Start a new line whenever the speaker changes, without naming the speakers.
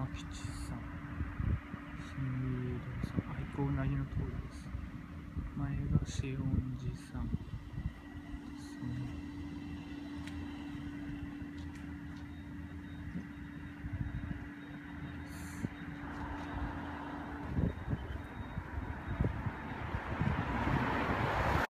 玉吉さん、新栄堂さん、こうなぎの通りです。前がしおんじさんですね。